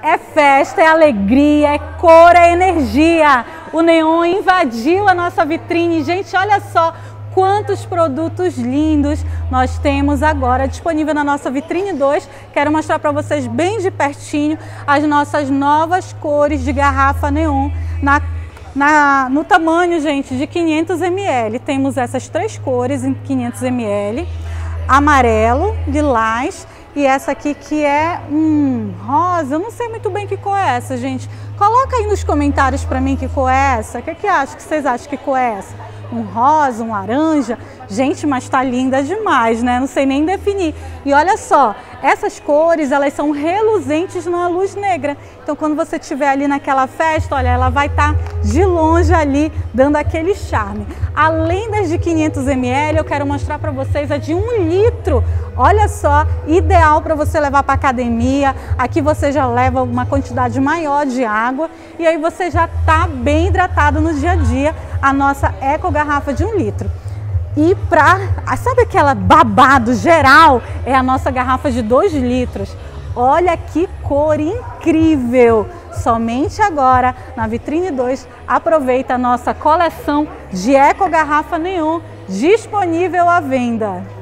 É festa, é alegria, é cor, é energia. O neon invadiu a nossa vitrine. Gente, olha só quantos produtos lindos nós temos agora disponível na nossa vitrine 2. Quero mostrar para vocês bem de pertinho as nossas novas cores de garrafa neon no tamanho, gente, de 500 ml. Temos essas três cores em 500 ml, amarelo, lilás e essa aqui que é rosa. Eu não sei muito bem que cor é essa, gente. Coloca aí nos comentários para mim que cor é essa. O que vocês acham que cor é essa? Um rosa, um laranja? Gente, mas tá linda demais, né? Não sei nem definir. E olha só, essas cores, elas são reluzentes na luz negra. Então, quando você estiver ali naquela festa, olha, ela vai estar de longe ali, dando aquele charme. Além das de 500 ml, eu quero mostrar para vocês a de 1 litro. Olha só, ideal para você levar para academia. Aqui você já leva uma quantidade maior de água e aí você já tá bem hidratado no dia a dia. A nossa Eco Garrafa de 1 litro. E sabe aquela babado geral? É a nossa garrafa de 2 litros. Olha que cor incrível! Somente agora, na Vitrine 2, aproveita a nossa coleção de Eco Garrafa Neon disponível à venda.